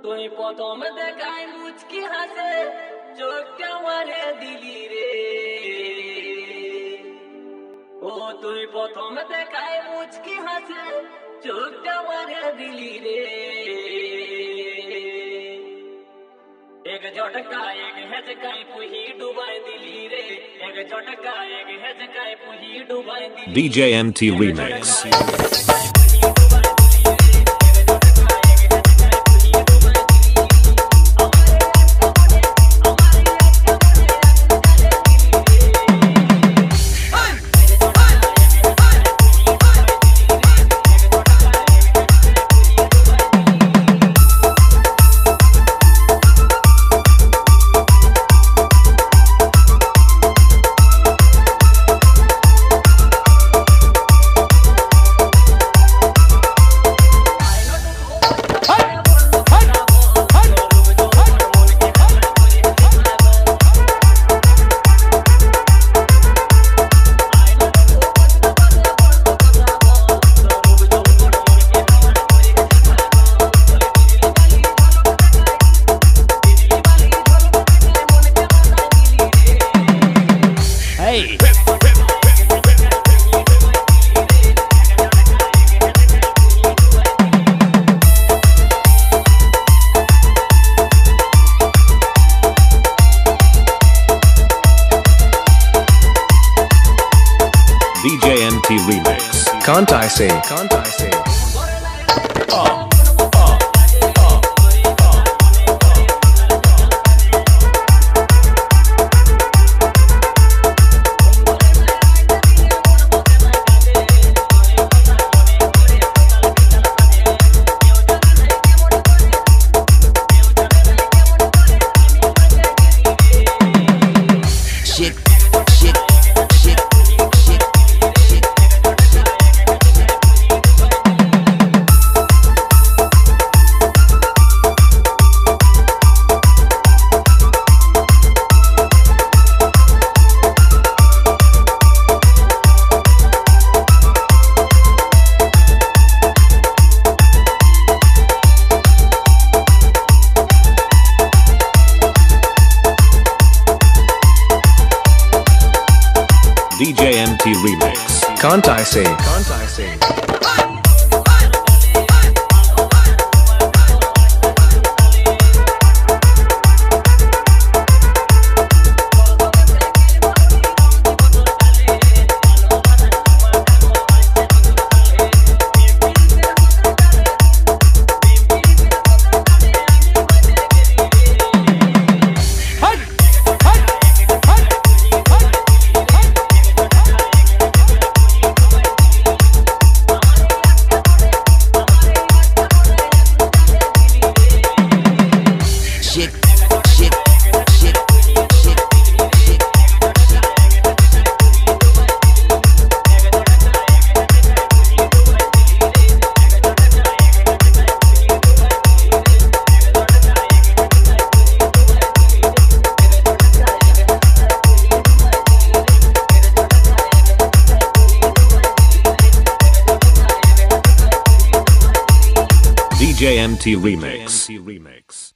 তুই প্রথম দেখাই মুচকি হাসে চোখটা মারে দিলি রে ও তুই প্রথম দেখাই মুচকি হাসে চোখটা মারে দিলি রে एक झटका एक हेचकाई पुही डुबाई दिली रे एक झटका एक हेचकाई पुही डुबाई दिली DJ MT Remix DJ MT Remix Can't I say DJ MT Remix Can't I say DJ MT Remix